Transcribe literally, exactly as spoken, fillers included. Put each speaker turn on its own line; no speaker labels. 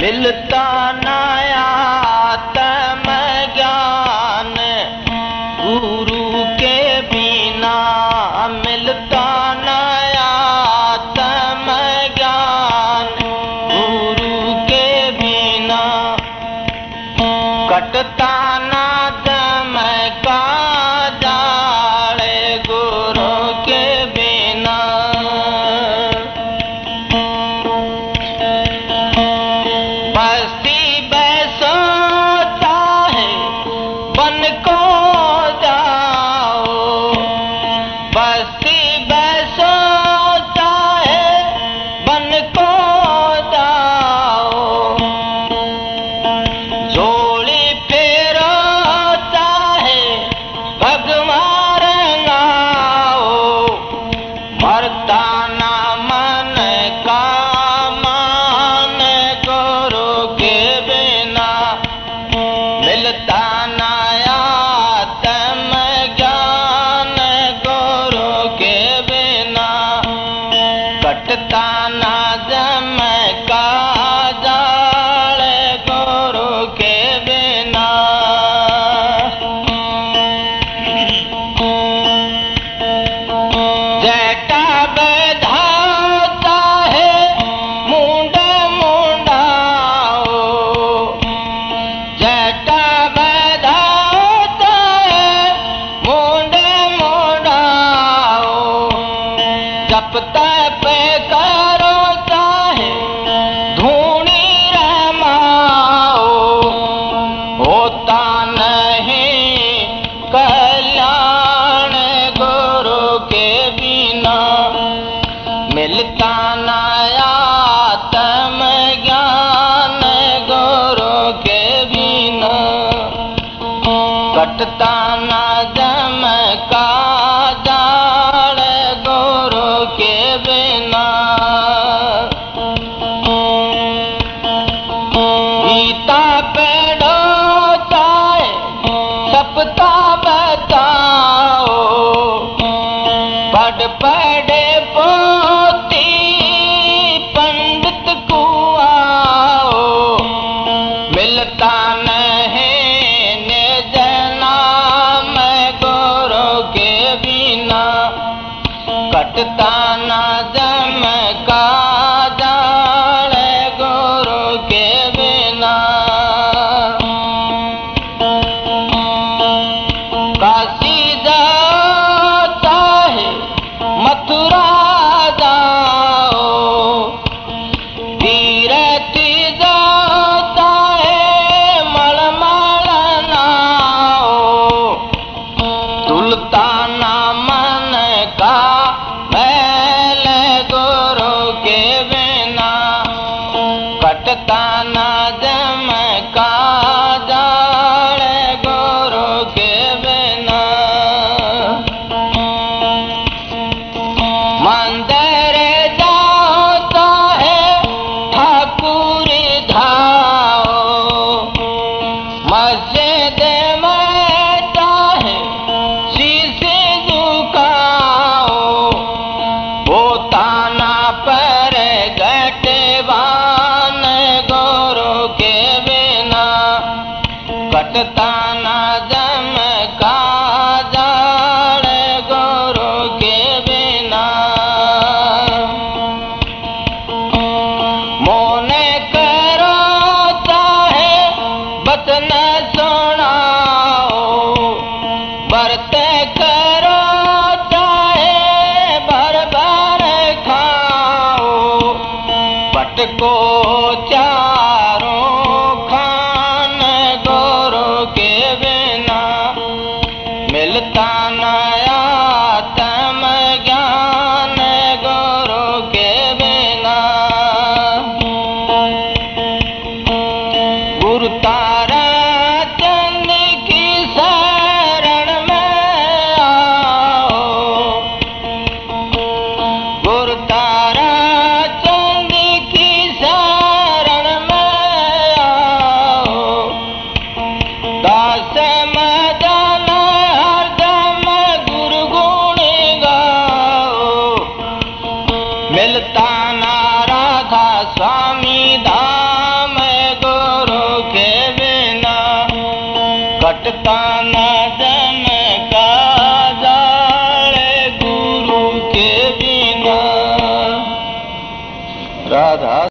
मिलता नया आत्म ज्ञान गुरु के बिना, मिलता नया आत्म ज्ञान गुरु के बिना, कटता ना दम का जाल गुरु के बिना। बस्ती बैसोता है बन को जाओ, बस्ती बैसोता है बन को जाओ, जोड़ी फेरोता है भगवान नाओ, मरता ना मन का मान गुरु के बिना, मिलता नया आत्म ज्ञान गुरु के बिना, कटता ना जम का जाल गुरु के बिना। जटा बधाता है मुंड मुंडाओ, जटा बधाता है मुंड मुंडाओ, जप तप करो चाहे धूनी रमाओ, होता नहीं कल्याण गुरु के बिना, मिलता नया आत्म ज्ञान गुरु के बिना, कटता ना जम का जाल गुरु के बिना। गीता पढ़ो चाहे सप्ता बताओ, पढ़ पढ़े पोती पंडित को आओ, मिलता नहीं निज नाम गुरु के बिना, कटता ना जम का जाल गुरु के बिना। काशी जाओ चाहे मथुरा जाओ, तीरथ जाओ चाहे मलमल नाओ, तुलता ना मन का मैल गुरु के बिना, कटता ना जम का जाल गुरु के बिना। मंदिर जाओ चाहे ठाकुर धाओ, मस्जिद में चाहे शीश झुकाओ, होता ना पर गटवान गुरु के बिना, कटता ना जम का जाल गुरु के बिना। मौन करो चाहे बचन सुनाओ, व्रत करो चाहे भर भर खाओ, पटको चारों खान गुरु के बिना, मिलता नया आत्म ज्ञान गुरु के बिना। गुरु तारा चंद की शरण में आओ, गुरु तारा चंद की शरण में आओ, दास मदन हरदम गुरु गुण गाओ, मिलता ना राधा स्वामी धाम राधा